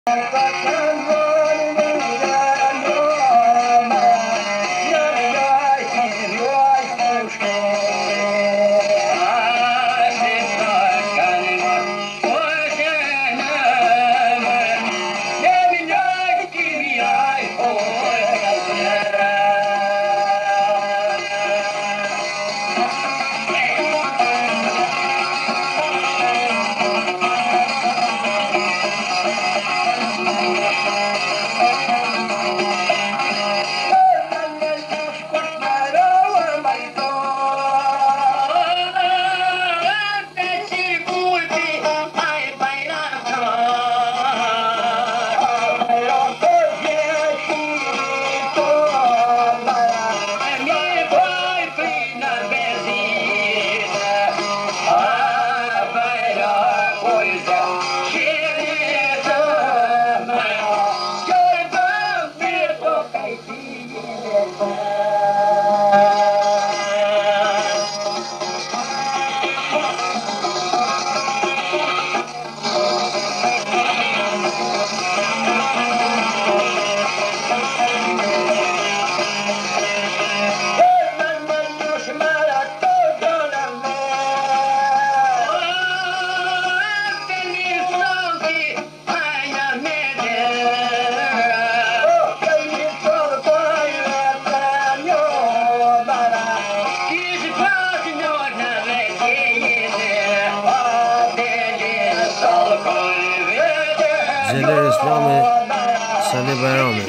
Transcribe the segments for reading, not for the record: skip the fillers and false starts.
Zeler İslam'ı Salih Bayramı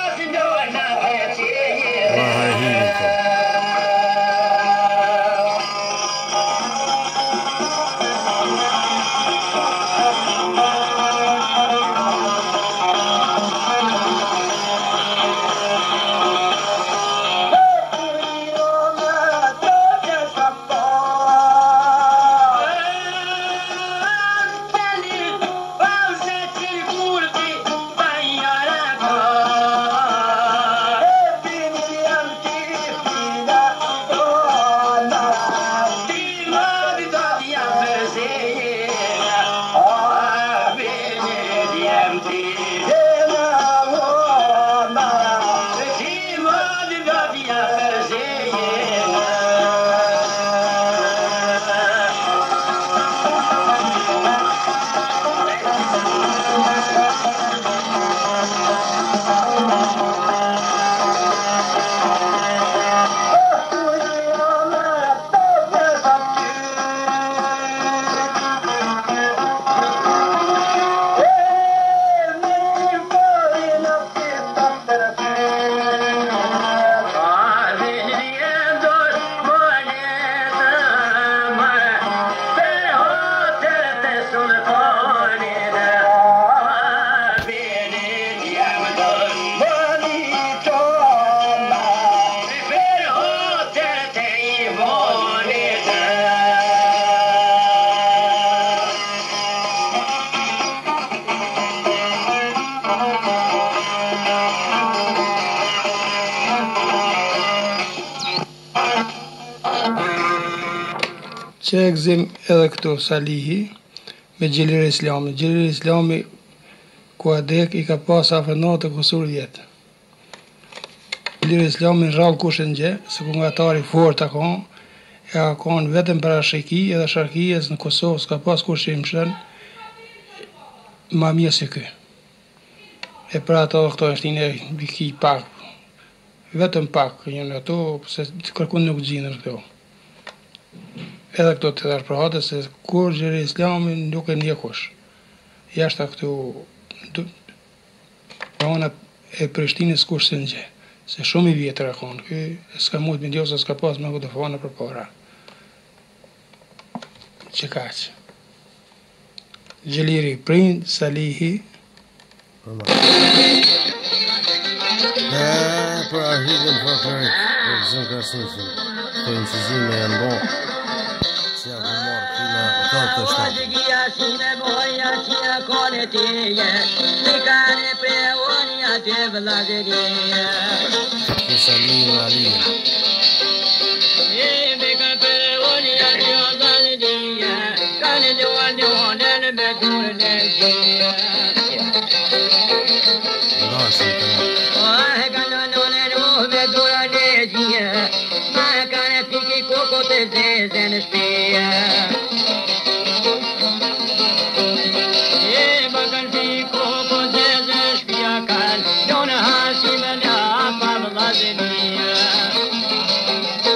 Vahir që e gëzim edhe këtu Salihi me Xhelir Islami. Xhelir Islami ku adek I ka pas afër 90 kusur vjet. Xhelir Islami në rrallë kushin gje, se ku nga tari fort akon, e akon vetëm për ashiki edhe sharkijes në Kosovë, s'ka pas kush që I mshën ma mirë se ky. E pra ato këto është një biki pak, vetëm pak, njën ato, se kërkun nuk gjinën këto. Edhe këto të dërpërhate se kur Xhelir Islami nuk e ndjekush. Jashta këtu rona e Prishtinës kush se në gje. Se shumë I vjetër akon. Ky s'ka mujt me ndjohë se s'ka pas me këtë fane për para. Që kaq. Xheliri prind, Salihi. Për arhivin për zënë Krasnifin. Të incizime janë bon. Si ako marë kina të të shtatë. Kësa linë në alinë. energia, na cara fique coco te zezé na espia.